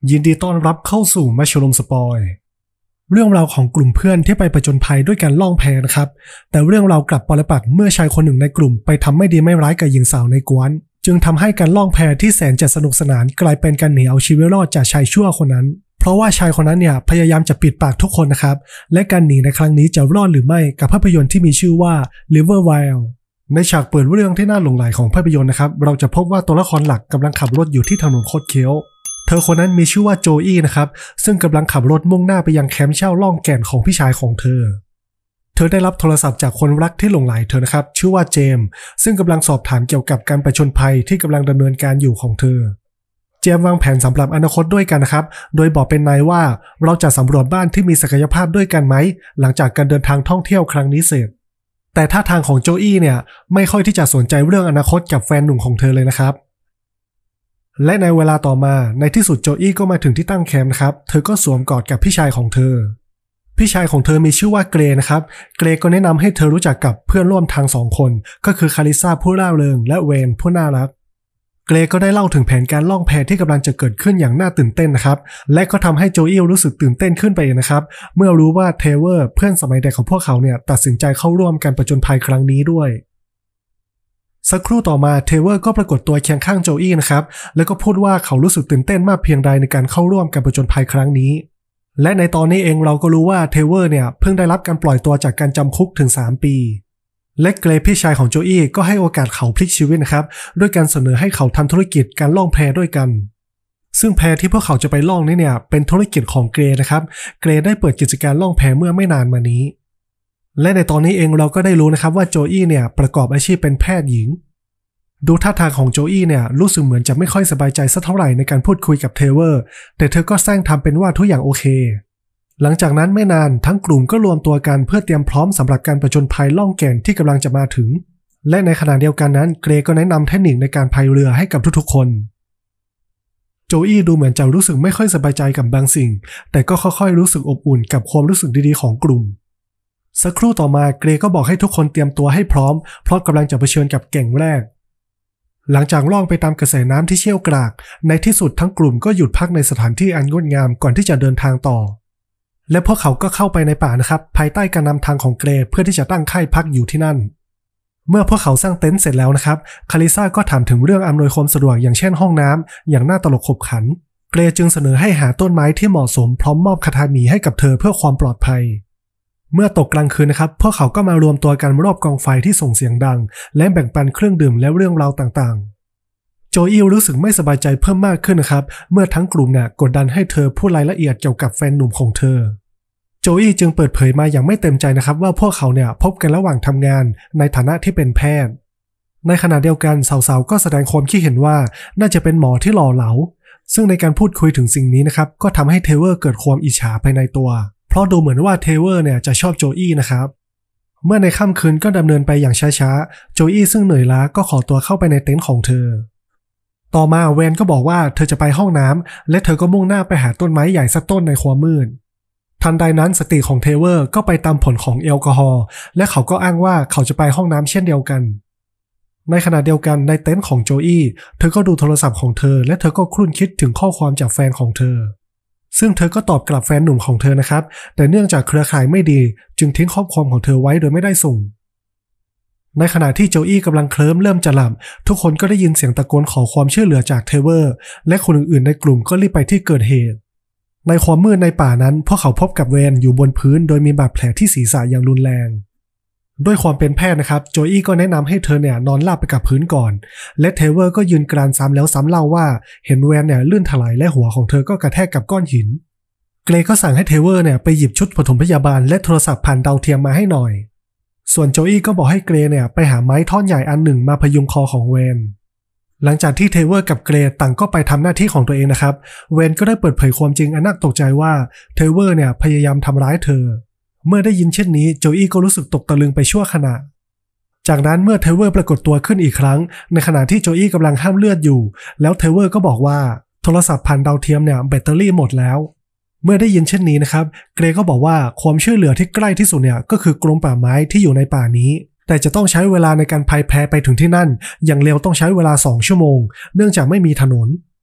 ยินดีต้อนรับเข้าสู่มาชลมสปอยเรื่องราวของกลุ่มเพื่อนที่ไปผจญภัยด้วยการล่องแพนะครับแต่เรื่องราวกลับปรปักษ์เมื่อชายคนหนึ่งในกลุ่มไปทำไม่ดีไม่ร้ายกับหญิงสาวในกวนจึงทำให้การล่องแพที่แสนจะสนุกสนานกลายเป็นการหนีเอาชีวิตรอดจากชายชั่วคนนั้นเพราะว่าชายคนนั้นเนี่ยพยายามจะปิดปากทุกคนนะครับและการหนีในครั้งนี้จะรอดหรือไม่กับภาพยนตร์ที่มีชื่อว่า River Wild ในฉากเปิดเรื่องที่น่าหลงใหลของภาพยนตร์นะครับเราจะพบว่าตัวละครหลักกำลังขับรถอยู่ที่ถนนคดเคี้ยวเธอคนนั้นมีชื่อว่าโจอี้นะครับซึ่งกำลังขับรถมุ่งหน้าไปยังแคมป์เช่าล่องแก่นของพี่ชายของเธอได้รับโทรศัพท์จากคนรักที่หลงใหลเธอนะครับชื่อว่าเจมส์ซึ่งกำลังสอบถามเกี่ยวกับการผจญภัยที่กำลังดำเนินการอยู่ของเธอเจมส์วางแผนสำหรับอนาคตด้วยกันนะครับโดยบอกเป็นนายว่าเราจะสำรวจบ้านที่มีศักยภาพด้วยกันไหมหลังจากการเดินทางท่องเที่ยวครั้งนี้เสร็จแต่ท่าทางของโจอี้เนี่ยไม่ค่อยที่จะสนใจเรื่องอนาคตกับแฟนหนุ่มของเธอเลยนะครับและในเวลาต่อมาในที่สุดโจอี้ก็มาถึงที่ตั้งแคมป์นะครับเธอก็สวมกอดกับพี่ชายของเธอพี่ชายของเธอมีชื่อว่าเกรนะครับเกรก็แนะนำให้เธอรู้จักกับเพื่อนร่วมทาง2คนก็คือคาริซาผู้ร่าเริงและเวนผู้น่ารักเกรก็ได้เล่าถึงแผนการล่องแพที่กำลังจะเกิดขึ้นอย่างน่าตื่นเต้นนะครับและก็ทำให้โจอี้รู้สึกตื่นเต้นขึ้นไปนะครับเมื่อรู้ว่าเทเวอร์เพื่อนสมัยเด็กของพวกเขาเนี่ยตัดสินใจเข้าร่วมการผจญภัยครั้งนี้ด้วยสักครู่ต่อมาเทเวอร์ก็ปรากฏตัวเคียงข้างโจอี้นะครับแล้วก็พูดว่าเขารู้สึกตื่นเต้นมากเพียงใดในการเข้าร่วมการผจญภัยครั้งนี้และในตอนนี้เองเราก็รู้ว่าเทเวอร์เนี่ยเพิ่งได้รับการปล่อยตัวจากการจำคุกถึง3 ปีและเกรพี่ชายของโจอี้ก็ให้โอกาสเขาพลิกชีวิตนะครับด้วยการเสนอให้เขาทำธุรกิจการล่องแพด้วยกันซึ่งแพที่พวกเขาจะไปล่องนี่เนี่ยเป็นธุรกิจของเกรนะครับเกรได้เปิดกิจการล่องแพเมื่อไม่นานมานี้และในตอนนี้เองเราก็ได้รู้นะครับว่าโจอี้เนี่ยประกอบอาชีพเป็นแพทย์หญิงดูท่าทางของโจอี้เนี่ยรู้สึกเหมือนจะไม่ค่อยสบายใจสักเท่าไหร่ในการพูดคุยกับเทเวอร์แต่เธอก็แซงทำเป็นว่าทุกอย่างโอเคหลังจากนั้นไม่นานทั้งกลุ่มก็รวมตัวกันเพื่อเตรียมพร้อมสำหรับการผจญภัยล่องแก่นที่กำลังจะมาถึงและในขณะเดียวกันนั้นเกรก็แนะนำเทคนิคในการพายเรือให้กับทุกๆคนโจอี้ดูเหมือนจะรู้สึกไม่ค่อยสบายใจกับบางสิ่งแต่ก็ค่อยๆรู้สึกอบอุ่นกับความรู้สึกดีๆของกลุ่มสักครู่ต่อมาเกรก็บอกให้ทุกคนเตรียมตัวให้พร้อมเพราะกำลังจะเผชิญกับแก่งแรกหลังจากล่องไปตามกระแสน้ำที่เชี่ยวกรากในที่สุดทั้งกลุ่มก็หยุดพักในสถานที่อันงดงามก่อนที่จะเดินทางต่อและพวกเขาก็เข้าไปในป่านะครับภายใต้การนำทางของเกรเพื่อที่จะตั้งค่ายพักอยู่ที่นั่นเมื่อพวกเขาสร้างเต็นท์เสร็จแล้วนะครับคาริซาก็ถามถึงเรื่องอำนวยความสะดวกอย่างเช่นห้องน้ำอย่างน่าตลกขบขันเกรจึงเสนอให้หาต้นไม้ที่เหมาะสมพร้อมมอบคาถาหมีให้กับเธอเพื่อความปลอดภัยเมื่อตกกลางคืนนะครับพวกเขาก็มารวมตัวกันรอบกองไฟที่ส่งเสียงดังและแบ่งปันเครื่องดื่มและเรื่องราวต่างๆโจอี้รู้สึกไม่สบายใจเพิ่มมากขึ้นนะครับเมื่อทั้งกลุ่มเนี่ยกดดันให้เธอพูดรายละเอียดเกี่ยวกับแฟนหนุ่มของเธอโจอี้จึงเปิดเผยมาอย่างไม่เต็มใจนะครับว่าพวกเขาเนี่ยพบกันระหว่างทำงานในฐานะที่เป็นแพทย์ในขณะเดียวกันสาวๆก็แสดงความคิดเห็นว่าน่าจะเป็นหมอที่หล่อเหลาซึ่งในการพูดคุยถึงสิ่งนี้นะครับก็ทำให้เทเวอร์เกิดความอิจฉาภายในตัวเพราะดูเหมือนว่าเทเวอร์เนี่ยจะชอบโจอี้นะครับเมื่อในค่ำคืนก็ดำเนินไปอย่างช้าๆโจอี้ซึ่งเหนื่อยล้าก็ขอตัวเข้าไปในเต็นท์ของเธอต่อมาเวนก็บอกว่าเธอจะไปห้องน้ำและเธอก็มุ่งหน้าไปหาต้นไม้ใหญ่สักต้นในความมืดทันใดนั้นสติของเทเวอร์ก็ไปตามผลของแอลกอฮอล์และเขาก็อ้างว่าเขาจะไปห้องน้ำเช่นเดียวกันในขณะเดียวกันในเต็นท์ของโจอี้เธอก็ดูโทรศัพท์ของเธอและเธอก็ครุ่นคิดถึงข้อความจากแฟนของเธอซึ่งเธอก็ตอบกลับแฟนหนุ่มของเธอนะครับแต่เนื่องจากเครือข่ายไม่ดีจึงทิ้งข้อความของเธอไว้โดยไม่ได้ส่งในขณะที่โจอี้กำลังเคลิ้มเริ่มจะหลับทุกคนก็ได้ยินเสียงตะโกนขอความช่วยเหลือจากเทเวอร์และคนอื่นๆในกลุ่มก็รีบไปที่เกิดเหตุในความมืดในป่านั้นพวกเขาพบกับเวนอยู่บนพื้นโดยมีบาดแผลที่ศีรษะอย่างรุนแรงด้วยความเป็นแพทย์นะครับโจอี้ก็แนะนำให้เธอเนี่ยนอนราบไปกับพื้นก่อนและเทเวอร์ก็ยืนกรานซ้ำแล้วซ้ำเล่าว่าเห็นเวนเนี่ยลื่นถลายและหัวของเธอก็กระแทกกับก้อนหินเกรก็สั่งให้เทเวอร์เนี่ยไปหยิบชุดปฐมพยาบาลและโทรศัพท์ผ่านดาวเทียมมาให้หน่อยส่วนโจอี้ก็บอกให้เกรเนี่ยไปหาไม้ท่อนใหญ่อันหนึ่งมาพยุงคอของเวนหลังจากที่เทเวอร์กับเกรต่างก็ไปทำหน้าที่ของตัวเองนะครับเวนก็ได้เปิดเผยความจริงอันน่าตกใจว่าเทเวอร์เนี่ยพยายามทำร้ายเธอเมื่อได้ยินเช่นนี้โจอี้ก็รู้สึกตกตะลึงไปชั่วขณะจากนั้นเมื่อเทเวอร์ปรากฏตัวขึ้นอีกครั้งในขณะที่โจอี้กำลังห้ามเลือดอยู่แล้วเทเวอร์ก็บอกว่าโทรศัพท์ผ่านดาวเทียมเนี่ยแบตเตอรี่หมดแล้วเมื่อได้ยินเช่นนี้นะครับเกรก็บอกว่าความช่วยเหลือที่ใกล้ที่สุดเนี่ยก็คือกรมป่าไม้ที่อยู่ในป่านี้แต่จะต้องใช้เวลาในการพายแพไปถึงที่นั่นอย่างเร็วต้องใช้เวลา2 ชั่วโมงเนื่องจากไม่มีถนน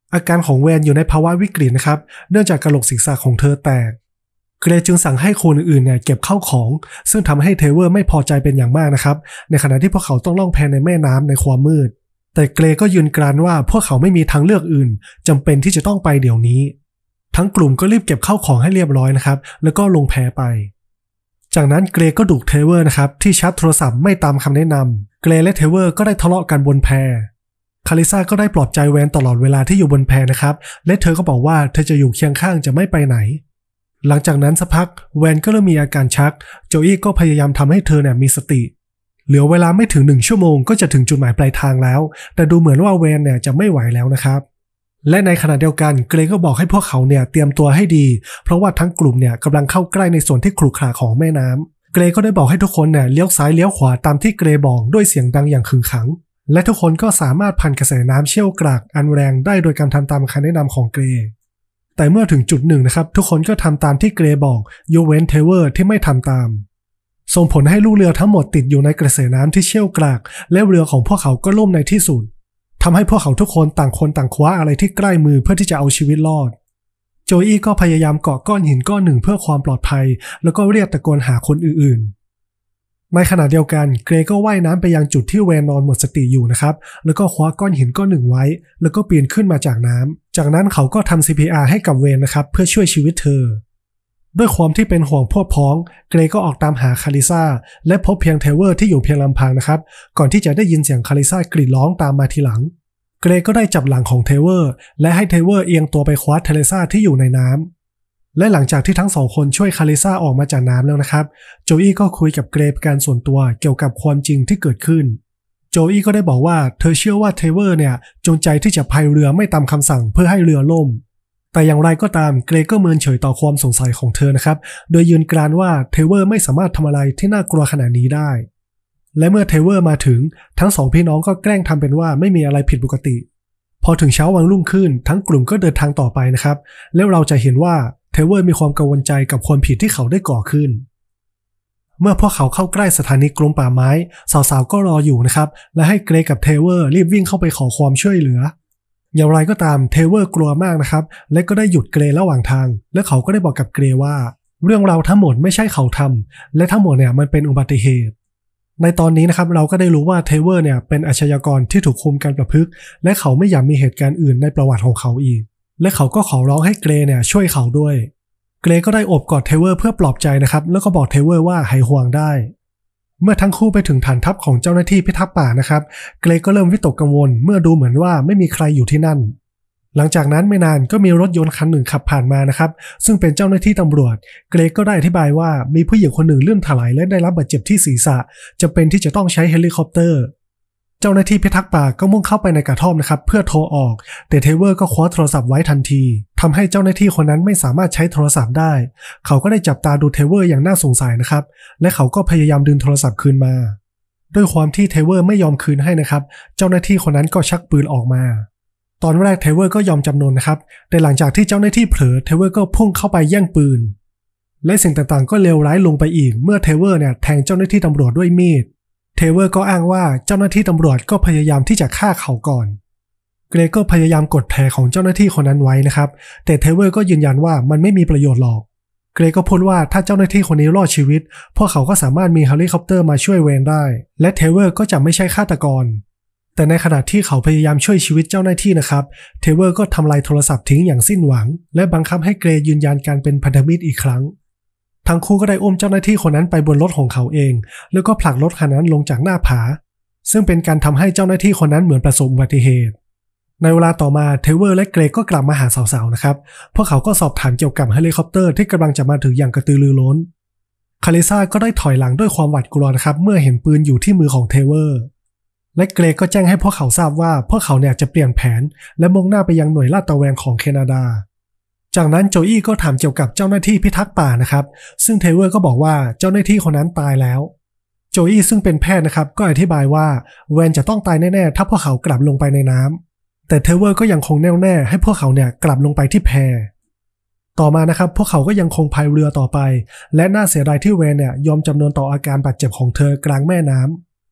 อาการของแวนอยู่ในภาวะวิกฤตนะครับเนื่องจากกระโหลกศีรษะของเธอแตกเกรจึงสั่งให้คนอื่นๆเนี่ยเก็บเข้าของซึ่งทำให้เทเวอร์ไม่พอใจเป็นอย่างมากนะครับในขณะที่พวกเขาต้องล่องแพในแม่น้ำในความมืดแต่เกรก็ยืนกรานว่าพวกเขาไม่มีทางเลือกอื่นจำเป็นที่จะต้องไปเดี๋ยวนี้ทั้งกลุ่มก็รีบเก็บเข้าของให้เรียบร้อยนะครับแล้วก็ลงแพไปจากนั้นเกรก็ดุเทเวอร์นะครับที่ชาร์จโทรศัพท์ไม่ตามคำแนะนำเกรและเทเวอร์ก็ได้ทะเลาะกันบนแพคาริซาก็ได้ปลอบใจแวนตลอดเวลาที่อยู่บนแพนะครับและเธอก็บอกว่าเธอจะอยู่เคียงข้างจะไม่ไปไหนหลังจากนั้นสักพักแวนก็เริ่มมีอาการชักโจอี้ก็พยายามทำให้เธอเนี่ยมีสติเหลือเวลาไม่ถึง1 ชั่วโมงก็จะถึงจุดหมายปลายทางแล้วแต่ดูเหมือนว่าแวนเนี่ยจะไม่ไหวแล้วนะครับและในขณะเดียวกันเกรก็บอกให้พวกเขาเนี่ยเตรียมตัวให้ดีเพราะว่าทั้งกลุ่มเนี่ยกำลังเข้าใกล้ในส่วนที่ขรุขระของแม่น้ำเกรก็ได้บอกให้ทุกคนเนี่ยเลี้ยวซ้ายเลี้ยวขวาตามที่เกรบอกด้วยเสียงดังอย่างขึงขังและทุกคนก็สามารถผ่านกระแสน้ำเชี่ยวกรากอันแรงได้โดยการทำตามคำแนะนำของเกรแต่เมื่อถึงจุดหนึ่งนะครับทุกคนก็ทำตามที่เกรบอกยกเว้นเทเวอร์ที่ไม่ทำตามส่งผลให้ลูกเรือทั้งหมดติดอยู่ในกระแสน้ำที่เชี่ยวกรากและเรือของพวกเขาก็ล่มในที่สุดทำให้พวกเขาทุกคนต่างคนต่างคว้าอะไรที่ใกล้มือเพื่อที่จะเอาชีวิตรอดโจอี้ก็พยายามเกาะก้อนหินก้อนหนึ่งเพื่อความปลอดภัยแล้วก็เรียกตะโกนหาคนอื่นๆในขณะเดียวกันเกรก็ว่ายน้ำไปยังจุดที่แวนนอนหมดสติอยู่นะครับแล้วก็คว้าก้อนหินก้อนหนึ่งไว้แล้วก็ปีนขึ้นมาจากน้ำจากนั้นเขาก็ทำ CPR ให้กับแวนนะครับเพื่อช่วยชีวิตเธอด้วยความที่เป็นห่วงพวกพ้องเกรก็ออกตามหาคาริซาและพบเพียงเทเวอร์ที่อยู่เพียงลำพังนะครับก่อนที่จะได้ยินเสียงคาริซากรีดร้องตามมาทีหลังเกรก็ได้จับหลังของเทเวอร์และให้เทเวอร์เอียงตัวไปคว้าเทเลซ่าที่อยู่ในน้ำและหลังจากที่ทั้งสองคนช่วยคาริซาออกมาจากน้ำแล้วนะครับโจอี้ก็คุยกับเกรเป็นการส่วนตัวเกี่ยวกับความจริงที่เกิดขึ้นโจอี้ก็ได้บอกว่าเธอเชื่อว่าเทเวอร์เนี่ยจงใจที่จะพายเรือไม่ตามคำสั่งเพื่อให้เรือล่มแต่อย่างไรก็ตามเกรก็เมินเฉยต่อความสงสัยของเธอนะครับโดยยืนกรานว่าเทเวอร์ไม่สามารถทำอะไรที่น่ากลัวขนาดนี้ได้และเมื่อเทเวอร์มาถึงทั้งสองพี่น้องก็แกล้งทำเป็นว่าไม่มีอะไรผิดปกติพอถึงเช้าวันรุ่งขึ้นทั้งกลุ่มก็เดินทางต่อไปนะครับแล้วเราจะเห็นว่าเทเวอร์มีความกังวลใจกับความผิดที่เขาได้ก่อขึ้นเมื่อพวกเขาเข้าใกล้สถานีกรมป่าไม้สาวๆก็รออยู่นะครับและให้เกรกับเทเวอร์รีบวิ่งเข้าไปขอความช่วยเหลืออย่างไรก็ตามเทเวอร์กลัวมากนะครับและก็ได้หยุดเกรระหว่างทางและเขาก็ได้บอกกับเกรว่าเรื่องราวทั้งหมดไม่ใช่เขาทำและทั้งหมดเนี่ยมันเป็นอุบัติเหตุในตอนนี้นะครับเราก็ได้รู้ว่าเทเวอร์เนี่ยเป็นอาชญากรที่ถูกคุมการประพฤติและเขาไม่อยากมีเหตุการณ์อื่นในประวัติของเขาอีกและเขาก็ขอร้องให้เกรเนี่ยช่วยเขาด้วยเกรก็ได้โอบกอดเทเวอร์เพื่อปลอบใจนะครับแล้วก็บอกเทเวอร์ว่าหายห่วงได้เมื่อทั้งคู่ไปถึงฐานทัพของเจ้าหน้าที่พิทักษ์ป่านะครับเกรก็เริ่มวิตกกังวลเมื่อดูเหมือนว่าไม่มีใครอยู่ที่นั่นหลังจากนั้นไม่นานก็มีรถยนต์คันหนึ่งขับผ่านมานะครับซึ่งเป็นเจ้าหน้าที่ตำรวจเกรก็ได้อธิบายว่ามีผู้หญิงคนหนึ่งลื่นถลายและได้รับบาดเจ็บที่ศีรษะจำเป็นที่จะต้องใช้เฮลิคอปเตอร์เจ้าหน้าที่พิทักษ์ป่าก็มุ่งเข้าไปในกระท่อมนะครับเพื่อโทรออกแต่เทเวอร์ก็คว้าโทรศัพท์ไว้ทันทีทำให้เจ้าหน้าที่คนนั้นไม่สามารถใช้โทรศัพท์ได้เขาก็ได้จับตาดูเทเวอร์อย่างน่าสงสัยนะครับและเขาก็พยายามดึงโทรศัพท์คืนมาด้วยความที่เทเวอร์ไม่ยอมคืนให้นะครับเจ้าหน้าที่คนนั้นก็ชักปืนออกมาตอนแรกเทเวอร์ก็ยอมจำนนนะครับแต่หลังจากที่เจ้าหน้าที่เผลอเทเวอร์ก็พุ่งเข้าไปแย่งปืนและสิ่งต่างๆก็เลวร้ายลงไปอีกเมื่อเทเวอร์เนี่ยแทงเจ้าหน้าที่ตำรวจด้วยมีดเทเวอร์ก็อ้างว่าเจ้าหน้าที่ตำรวจก็พยายามที่จะฆ่าเขาก่อนเกรก็พยายามกดแผลของเจ้าหน้าที่คนนั้นไว้นะครับแต่เทเวอร์ก็ยืนยันว่ามันไม่มีประโยชน์หรอกเกรก็พูดว่าถ้าเจ้าหน้าที่คนนี้รอดชีวิตพวกเขาก็สามารถมีเฮลิคอปเตอร์มาช่วยแวนได้และเทเวอร์ก็จะไม่ใช่ฆาตกรแต่ในขณะที่เขาพยายามช่วยชีวิตเจ้าหน้าที่นะครับเทเวอร์ก็ทำลายโทรศัพท์ทิ้งอย่างสิ้นหวังและบังคับให้เกรยืนยันการเป็นพันธมิตรอีกครั้งทั้งคู่ก็ได้อุ้มเจ้าหน้าที่คนนั้นไปบนรถของเขาเองแล้วก็ผลักรถคันนั้นลงจากหน้าผาซึ่งเป็นการทำให้เจ้าหน้าที่คนนั้นเหมือนประสบอุบัติเหตุในเวลาต่อมาเทเวอร์และเกรก็กลับมาหาสาวๆนะครับพวกเขาก็สอบถามเกี่ยวกับเฮลิคอปเตอร์ที่กำลังจะมาถึงอย่างกระตือรือร้นคาริซาก็ได้ถอยหลังด้วยความหวาดกลัวนะครับเมื่อเห็นปืนอยู่ที่มือของเทเวอร์และเกรก็แจ้งให้พวกเขาทราบว่าพวกเขาเนี่ยจะเปลี่ยนแผนและมุ่งหน้าไปยังหน่วยลาดตระเวนของแคนาดาจากนั้นโจอี้ก็ถามเกี่ยวกับเจ้าหน้าที่พิทักษ์ป่านะครับซึ่งเทเวอร์ก็บอกว่าเจ้าหน้าที่คนนั้นตายแล้วโจอี้ซึ่งเป็นแพทย์นะครับก็อธิบายว่าแวนจะต้องตายแน่ๆถ้าพวกเขากลับลงไปในน้ำแต่เทเวอร์ก็ยังคงแน่วแน่ให้พวกเขาเนี่ยกลับลงไปที่แพต่อมานะครับพวกเขาก็ยังคงพายเรือต่อไปและน่าเสียดายที่แวนเนี่ยยอมจำนนต่ออาการบาดเจ็บของเธอกลางแม่น้ำ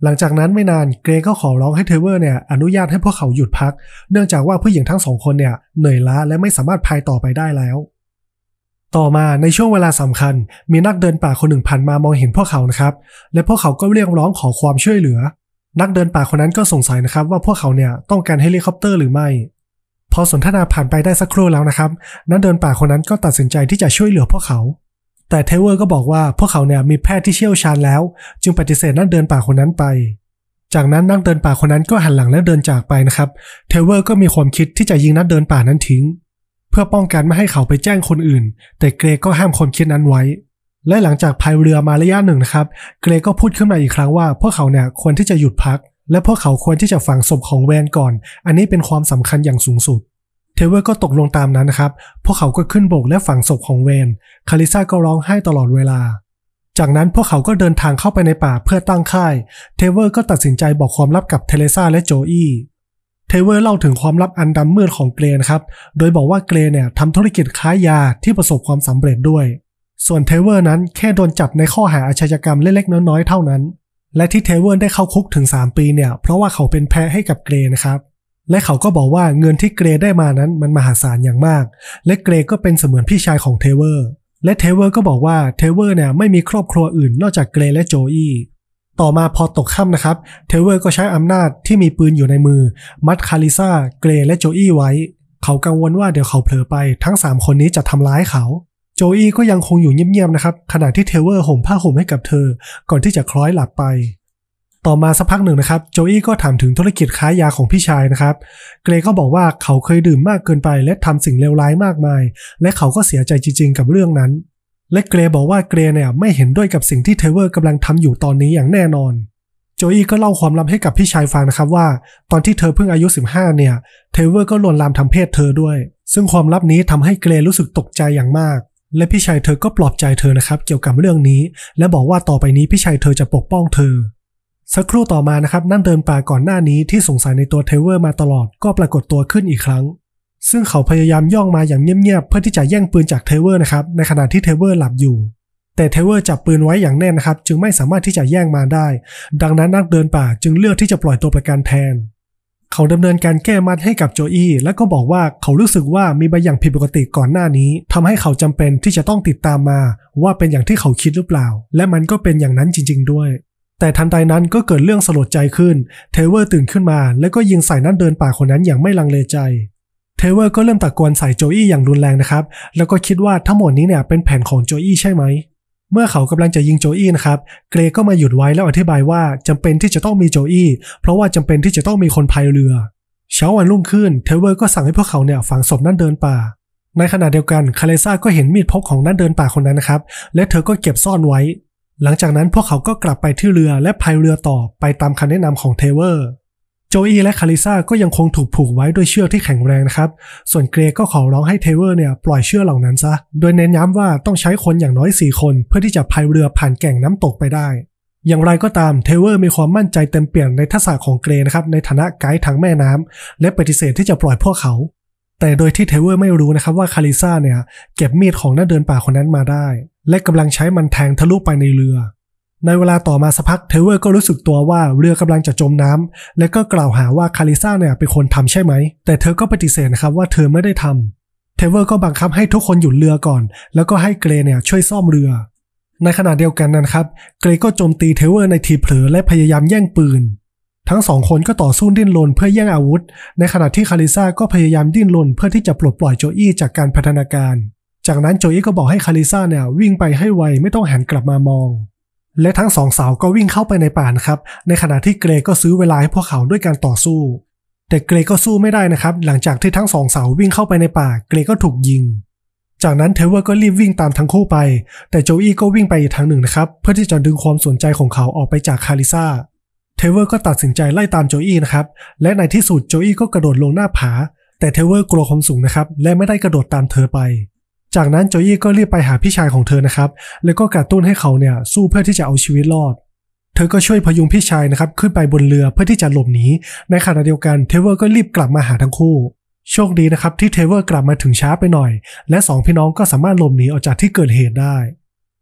หลังจากนั้นไม่นานเกรก็ขอร้องให้เทเวอร์เนี่ยอนุญาตให้พวกเขาหยุดพักเนื่องจากว่าผู้หญิงทั้งสองคนเนี่ยเหนื่อยล้าและไม่สามารถพายต่อไปได้แล้วต่อมาในช่วงเวลาสำคัญมีนักเดินป่าคนหนึ่งผ่านมามองเห็นพวกเขานะครับและพวกเขาก็เรียกร้องขอความช่วยเหลือนักเดินป่าคนนั้นก็สงสัยนะครับว่าพวกเขาเนี่ยต้องการเฮลิคอปเตอร์หรือไม่พอสนทนาผ่านไปได้สักครู่แล้วนะครับนักเดินป่าคนนั้นก็ตัดสินใจที่จะช่วยเหลือพวกเขาแต่เทเวอร์ก็บอกว่าพวกเขาเนี่ยมีแพทย์ที่เชี่ยวชาญแล้วจึงปฏิเสธนักเดินป่าคนนั้นไปจากนั้นนักเดินป่าคนนั้นก็หันหลังและเดินจากไปนะครับเทเวอร์ก็มีความคิดที่จะยิงนักเดินป่านั้นทิ้งเพื่อป้องกันไม่ให้เขาไปแจ้งคนอื่นแต่เกรก็ห้ามความคิดนั้นไว้และหลังจากพายเรือมาระยะหนึ่งนะครับเกรก็พูดขึ้นมาอีกครั้งว่าพวกเขาเนี่ยควรที่จะหยุดพักและพวกเขาควรที่จะฝังศพของแวนก่อนอันนี้เป็นความสำคัญอย่างสูงสุดเทเวอร์ก็ตกลงตามนั้นนะครับพวกเขาก็ขึ้นบกและฝังศพของเวนคาริซาก็ร้องไห้ตลอดเวลาจากนั้นพวกเขาก็เดินทางเข้าไปในป่าเพื่อตั้งค่ายเทเวอร์ก็ตัดสินใจบอกความลับกับเทเลซาและโจอี้เทเวอร์เล่าถึงความลับอันดำมืดของเกรนะครับโดยบอกว่าเกรเนี่ยทำธุรกิจค้ายาที่ประสบความสำเร็จด้วยส่วนเทเวอร์นั้นแค่โดนจับในข้อหาอาชญากรรมเล็กๆน้อยๆเท่านั้นและที่เทเวอร์ได้เข้าคุกถึง3 ปีเนี่ยเพราะว่าเขาเป็นแพะให้กับเกรนะครับและเขาก็บอกว่าเงินที่เกรได้มานั้นมันมหาศาลอย่างมากและเกรก็เป็นเสมือนพี่ชายของเทเวอร์และเทเวอร์ก็บอกว่าเทเวอร์เนี่ยไม่มีครอบครัวอื่นนอกจากเกรและโจอี้ต่อมาพอตกค่ำนะครับเทเวอร์ก็ใช้อำนาจที่มีปืนอยู่ในมือมัดคาริซาเกรและโจอี้ไว้เขากังวลว่าเดี๋ยวเขาเผลอไปทั้ง3 คนนี้จะทำร้ายเขาโจอี้ก็ยังคงอยู่เงียบๆนะครับขณะที่เทเวอร์ห่มผ้าห่มให้กับเธอก่อนที่จะคล้อยหลับไปต่อมาสักพักหนึ่งนะครับโจอี้ก็ถามถึงธุรกิจค้ายาของพี่ชายนะครับเกรก็บอกว่าเขาเคยดื่มมากเกินไปและทำสิ่งเลวร้ายมากมายและเขาก็เสียใจจริงๆกับเรื่องนั้นและเกรบอกว่าเกรเนี่ยไม่เห็นด้วยกับสิ่งที่เทเวอร์กำลังทำอยู่ตอนนี้อย่างแน่นอนโจอี้ก็เล่าความลับให้กับพี่ชายฟังนะครับว่าตอนที่เธอเพิ่งอายุ15เนี่ยเทเวอร์ก็ลวนลามทางเพศเธอด้วยซึ่งความลับนี้ทำให้เกรรู้สึกตกใจอย่างมากและพี่ชายเธอก็ปลอบใจเธอนะครับเกี่ยวกับเรื่องนี้และบอกว่าต่อไปนี้พี่ชายเธอจะปกป้องเธอสักครู่ต่อมานะครับนักเดินป่าก่อนหน้านี้ที่สงสัยในตัวเทเวอร์มาตลอดก็ปรากฏตัวขึ้นอีกครั้งซึ่งเขาพยายามย่องมาอย่างเงียบๆเพื่อที่จะแย่งปืนจากเทเวอร์นะครับในขณะที่เทเวอร์หลับอยู่แต่เทเวอร์จับปืนไว้อย่างแน่นนะครับจึงไม่สามารถที่จะแย่งมาได้ดังนั้นนักเดินป่าจึงเลือกที่จะปล่อยตัวประกันแทนเขาดำเนินการแก้มัดให้กับโจอี้และก็บอกว่าเขารู้สึกว่ามีบางอย่างผิดปกติก่อนหน้านี้ทำให้เขาจำเป็นที่จะต้องติดตามมาว่าเป็นอย่างที่เขาคิดหรือเปล่าและมันก็เป็นอย่างนั้นจริงๆด้วยแต่ทันใดนั้นก็เกิดเรื่องสลดใจขึ้นเทเวอร์ตื่นขึ้นมาแล้วก็ยิงใส่นักเดินป่าคนนั้นอย่างไม่ลังเลใจเทเวอร์ก็เริ่มตะโกนใส่โจอี้อย่างรุนแรงนะครับแล้วก็คิดว่าทั้งหมดนี้เนี่ยเป็นแผนของโจอี้ใช่ไหมเมื่อเขากำลังจะยิงโจอี้นะครับเกรก็มาหยุดไว้แล้วอธิบายว่าจำเป็นที่จะต้องมีโจอี้เพราะว่าจำเป็นที่จะต้องมีคนพายเรือเช้าวันรุ่งขึ้นเทเวอร์ก็สั่งให้พวกเขาเนี่ยฝังศพนักเดินป่าในขณะเดียวกันคาเลซ่าก็เห็นมีดพกของนักเดินป่าคนนั้นนะครับและเธอก็เก็บซ่อนไว้หลังจากนั้นพวกเขาก็กลับไปที่เรือและพายเรือต่อไปตามคำแนะนำของเทเวอร์โจอี้และคาริซาก็ยังคงถูกผูกไว้ด้วยเชือกที่แข็งแรงนะครับส่วนเกรก็ขอร้องให้เทเวอร์เนี่ยปล่อยเชือกเหล่านั้นซะโดยเน้นย้ำว่าต้องใช้คนอย่างน้อย4 คนเพื่อที่จะพายเรือผ่านแก่งน้ำตกไปได้อย่างไรก็ตามเทเวอร์มีความมั่นใจเต็มเปี่ยมในทักษะของเกรนะครับในฐานะไกด์ทางแม่น้ำและปฏิเสธที่จะปล่อยพวกเขาแต่โดยที่เทเวอร์ไม่รู้นะครับว่าคาริซาเนี่ยเก็บมีดของนักเดินป่าคนนั้นมาได้และกำลังใช้มันแทงทะลุไปในเรือในเวลาต่อมาสักพักเทเวอร์ก็รู้สึกตัวว่าเรือกำลังจะจมน้ำและก็กล่าวหาว่าคาริซาเนี่ยเป็นคนทำใช่ไหมแต่เธอก็ปฏิเสธนะครับว่าเธอไม่ได้ทำเทเวอร์ก็บังคับให้ทุกคนหยุดเรือก่อนแล้วก็ให้เกรเนี่ยช่วยซ่อมเรือในขณะเดียวกันนะครับเกรก็โจมตีเทเวอร์ในทีเผลอและพยายามแย่งปืนทั้ง2 คนก็ต่อสู้ดิ้นรนเพื่อแย่งอาวุธในขณะที่คาริซาก็พยายามดิ้นรนเพื่อที่จะปลดปล่อยโจอี้จากการพัฒนาการจากนั้นโจอี้ก็บอกให้คาริซาเนี่ยวิ่งไปให้ไวไม่ต้องหันกลับมามองและทั้ง2 สาวก็วิ่งเข้าไปในป่าครับในขณะที่เกรก็ซื้อเวลาให้พวกเขาด้วยการต่อสู้แต่เกรก็สู้ไม่ได้นะครับหลังจากที่ทั้ง2 สาววิ่งเข้าไปในป่าเกรก็ถูกยิงจากนั้นเทเวอร์ก็รีบวิ่งตามทั้งคู่ไปแต่โจอี้ก็วิ่งไปอีกทางหนึ่งนะครับเพื่อที่จะดึงความสนใจของเขาออกไปจากคาริซาเทเวอร์ก็ตัดสินใจไล่ตามโจอี้นะครับและในที่สุดโจอี้ก็กระโดดลงหน้าผาแต่เทเวอร์กลัวความสูงนะครับและไม่ได้กระโดดตามเธอไปจากนั้นโจอี้ก็รีบไปหาพี่ชายของเธอนะครับแล้วก็กระตุ้นให้เขาเนี่ยสู้เพื่อที่จะเอาชีวิตรอดเธอก็ช่วยพยุงพี่ชายนะครับขึ้นไปบนเรือเพื่อที่จะหลบหนีในขณะเดียวกันเทเวอร์ก็รีบกลับมาหาทั้งคู่โชคดีนะครับที่เทเวอร์กลับมาถึงช้าไปหน่อยและ2 พี่น้องก็สามารถหลบหนีออกจากที่เกิดเหตุได้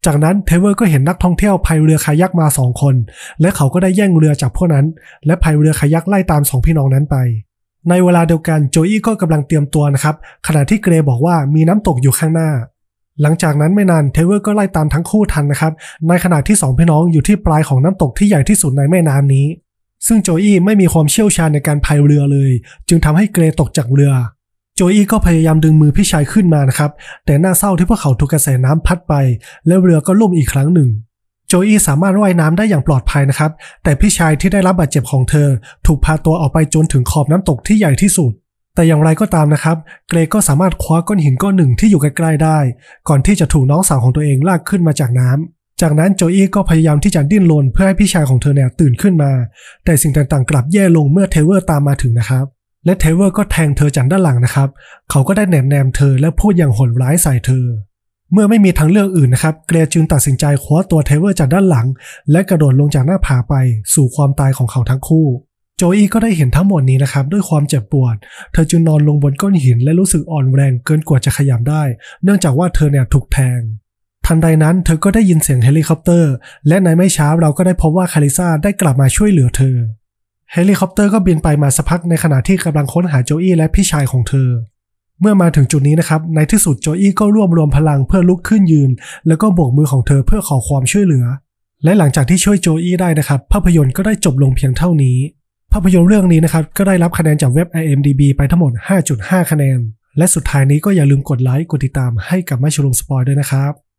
จากนั้นเทเวอร์ก็เห็นนักท่องเที่ยวพายเรือคายักมา2 คนและเขาก็ได้แย่งเรือจากพวกนั้นและพายเรือคายักไล่ตาม2 พี่น้องนั้นไปในเวลาเดียวกันโจอี้ก็กำลังเตรียมตัวนะครับขณะที่เกรย์บอกว่ามีน้ำตกอยู่ข้างหน้าหลังจากนั้นไม่นานเทเวอร์ก็ไล่ตามทั้งคู่ทันนะครับในขณะที่2 พี่น้องอยู่ที่ปลายของน้ำตกที่ใหญ่ที่สุดในแม่น้ำนี้ซึ่งโจอี้ไม่มีความเชี่ยวชาญในการพายเรือเลยจึงทำให้เกรย์ตกจากเรือโจอี้ก็พยายามดึงมือพี่ชายขึ้นมานะครับแต่น่าเศร้าที่พวกเขาถูกกระแสน้ำพัดไปและเรือก็ล่มอีกครั้งหนึ่งโจอี้สามารถว่ายน้ำได้อย่างปลอดภัยนะครับแต่พี่ชายที่ได้รับบาดเจ็บของเธอถูกพาตัวออกไปจนถึงขอบน้ำตกที่ใหญ่ที่สุดแต่อย่างไรก็ตามนะครับเกรย์ก็สามารถคว้าก้อนหินก้อนหนึ่งที่อยู่ใกล้ๆได้ก่อนที่จะถูกน้องสาวของตัวเองลากขึ้นมาจากน้ำจากนั้นโจอี้ก็พยายามที่จะดิ้นรนเพื่อให้พี่ชายของเธอเนี่ยตื่นขึ้นมาแต่สิ่งต่างๆกลับแย่ลงเมื่อเทเวอร์ตามมาถึงนะครับและเทเวอร์ก็แทงเธอจากด้านหลังนะครับเขาก็ได้แนมเธอและพูดอย่างโหดร้ายใส่เธอเมื่อไม่มีทางเลือกอื่นนะครับเกรย์จึงตัดสินใจคว้าตัวเทเวอร์จากด้านหลังและกระโดดลงจากหน้าผาไปสู่ความตายของเขาทั้งคู่โจอี้ก็ได้เห็นทั้งหมดนี้นะครับด้วยความเจ็บปวดเธอจึงนอนลงบนก้อนหินและรู้สึกอ่อนแรงเกินกว่าจะขยับได้เนื่องจากว่าเธอเนี่ยถูกแทงทันใดนั้นเธอก็ได้ยินเสียงเฮลิคอปเตอร์และในไม่ช้าเราก็ได้พบว่าคาริซาได้กลับมาช่วยเหลือเธอเฮลิคอปเตอร์ก็บินไปมาสักพักในขณะที่กำลังค้นหาโจอี้และพี่ชายของเธอเมื่อมาถึงจุดนี้นะครับในที่สุดโจอี้ก็รวบรวมพลังเพื่อลุกขึ้นยืนแล้วก็โบกมือของเธอเพื่อขอความช่วยเหลือและหลังจากที่ช่วยโจอี้ได้นะครับภาพยนตร์ก็ได้จบลงเพียงเท่านี้ภาพยนตร์เรื่องนี้นะครับก็ได้รับคะแนนจากเว็บ IMDb ไปทั้งหมด 5.5 คะแนนและสุดท้ายนี้ก็อย่าลืมกดไลค์กดติดตามให้กับมัชรูมสปอยด้วยนะครับ